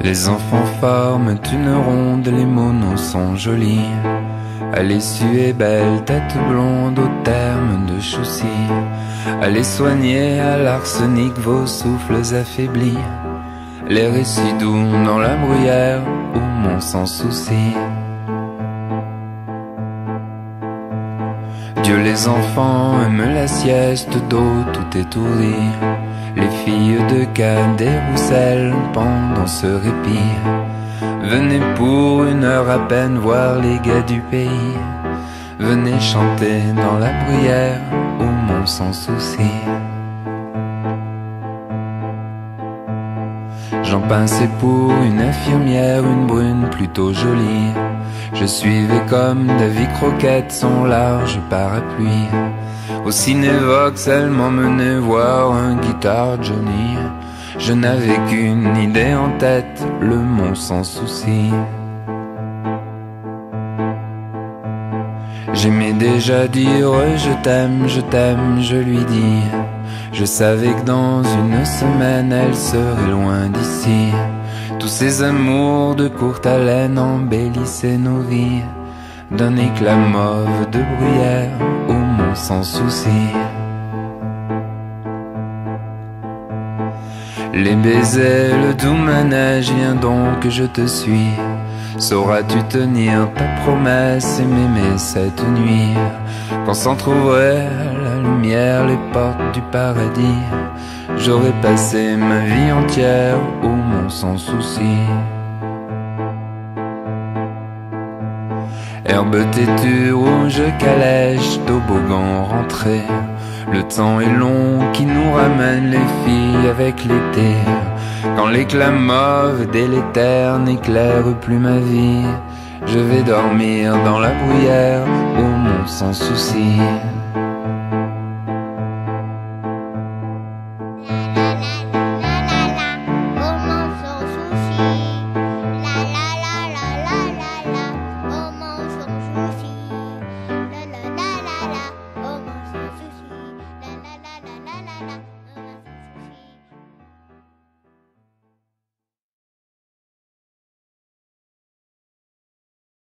Les enfants forment une ronde, les monos sont jolis. Elle est sue et belle, tête blonde au terme de Choussy. Allez soigner à l'arsenic vos souffles affaiblis. Les récits doux dans la bruyère où mon sans souci. Dieu, les enfants aiment la sieste d'eau, tout étourdi. Les filles de Cadet Roussel pendant ce répit. Venez pour une heure à peine voir les gars du pays. Venez chanter dans la bruyère où mon sans souci. J'en pinçais pour une infirmière, une brune plutôt jolie. Je suivais comme Davy Croquette son large parapluie. Au Cinévox, elle m'emmenait voir un Guitar Johnny. Je n'avais qu'une idée en tête, le Mont sans souci. J'aimais déjà dire je t'aime, je lui dis. Je savais que dans une semaine elle serait loin d'ici. Tous ces amours de courte haleine embellissaient nos vies d'un éclat mauve de bruyère au Mont sans souci. Les baisers, le doux manège, viens donc je te suis. Sauras-tu tenir ta promesse et m'aimer cette nuit? Quand s'entrouvraient à la lumière les portes du paradis, j'aurais passé ma vie entière au Mont sans souci. Herbe têtue, rouge calèche, toboggan rentré. Le temps est long qui nous ramène les filles avec l'été. Quand l'éclat mauve délétère n'éclaire plus ma vie, je vais dormir dans la bruyère au Mont sans souci.